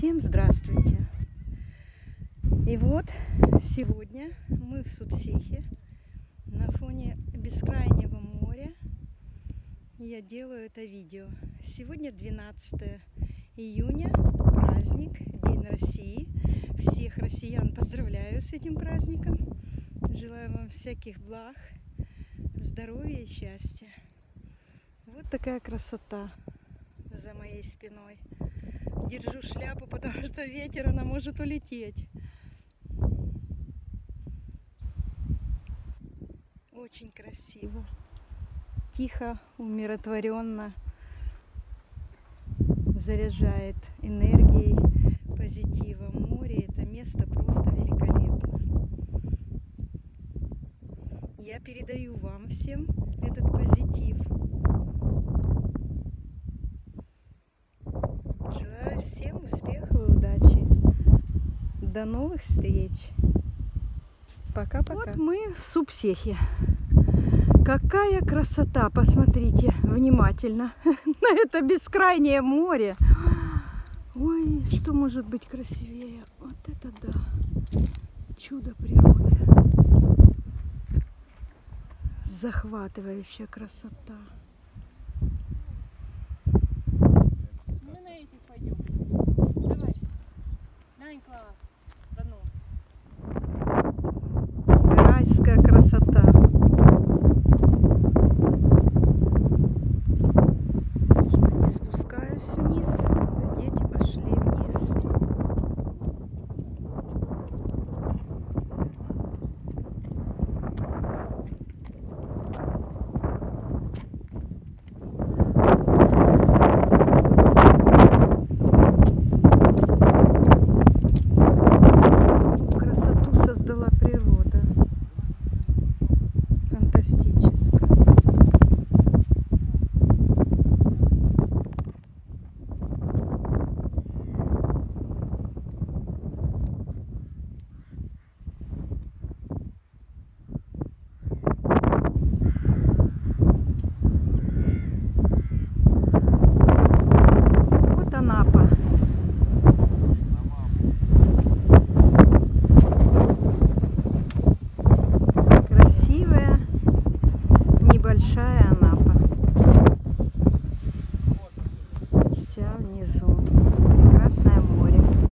Всем здравствуйте! И вот сегодня мы в Субсехе на фоне бескрайнего моря. Я делаю это видео. Сегодня 12 июня, праздник, День России. Всех россиян поздравляю с этим праздником. Желаю вам всяких благ, здоровья и счастья. Вот такая красота за моей спиной. Держу шляпу, потому что ветер, она может улететь. Очень красиво, тихо, умиротворенно, заряжает энергией, позитивом. Море — это место просто великолепно. Я передаю вам всем этот позитив. Желаю всем успехов и удачи. До новых встреч. Пока-пока. Вот мы в Субсехе. Какая красота! Посмотрите внимательно на это бескрайнее море. Ой, что может быть красивее? Вот это да! Чудо природы. Захватывающая красота.